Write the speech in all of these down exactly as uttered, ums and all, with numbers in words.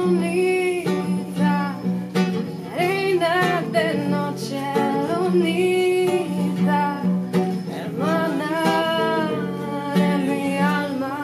Lunita, reina de noche, Lunita, hermana de mi alma.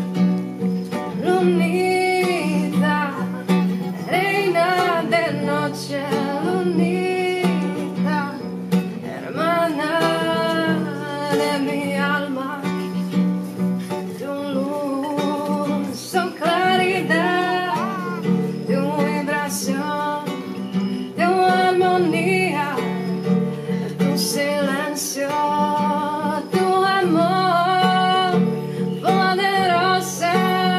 Lunita, reina de noche, Lunita, hermana de mi alma. Tu luz, tu claridad, tu vibración, tu armonía, tu silencio, tu amor, poderosa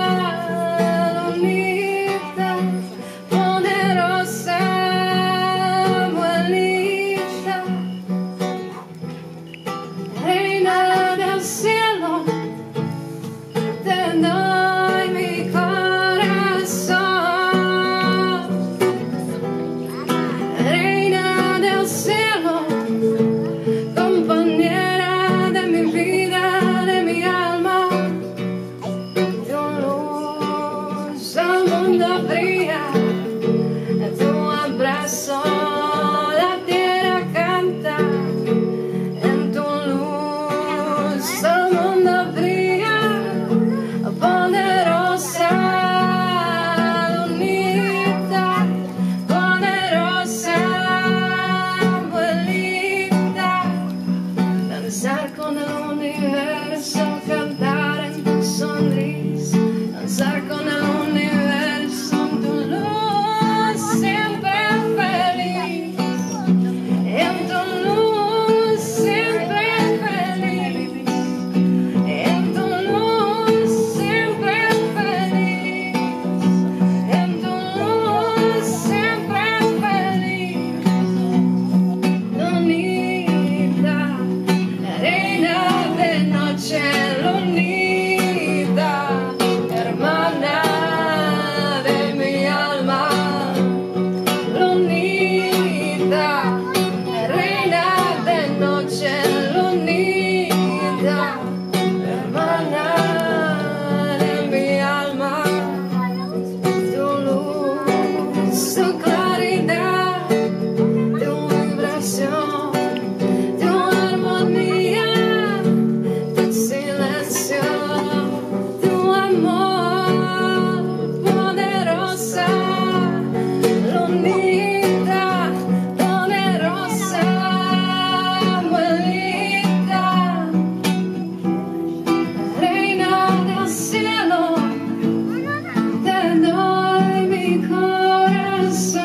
Lunita, poderosa abuelita, reina del cielo. Te doy mi corazón, reina del cielo, compañera de mi vida, de mi alma. Tu luz al mundo brilla, tu abrazo la tierra canta. En tu luz al mundo brilla, poderosa Lunita, poderosa abuelita. Danzar con el universo, cantar en tu sonrisa, danzar con el universo en tu luz, siempre feliz, en tu luz, siempre feliz, en tu luz, siempre feliz, en tu luz, siempre feliz. Lunita, reina de noche, Lunita, hermana de mi alma. Lunita, reina de noche, Lunita, hermana de mi alma. Tu luz, tu claridad, tu vibración, tu armonía, tu silencio, tu amor, poderosa Lunita, poderosa abuelita, reina del cielo. Te doy mi corazón,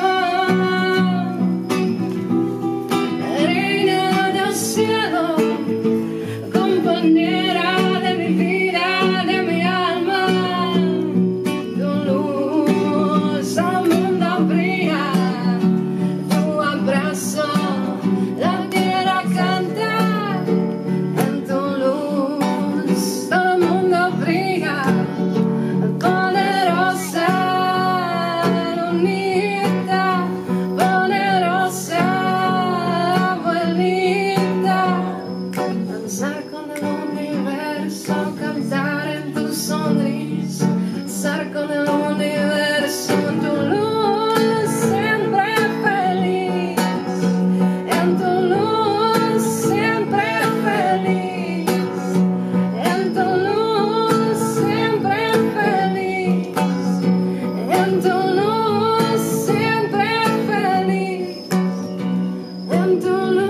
reina del cielo, compañera de mi vida, de mi alma. Tu luz al mundo brilla, tu abrazo la tierra canta. En tu luz todo el mundo brilla, poderosa Lunita, poderosa abuelita. Danzar con el universo, cantar en tu sonrisa, danzar con el universo en tu luz, siempre feliz, en tu luz, siempre feliz, en tu luz, siempre feliz, en tu luz, siempre feliz, en tu luz.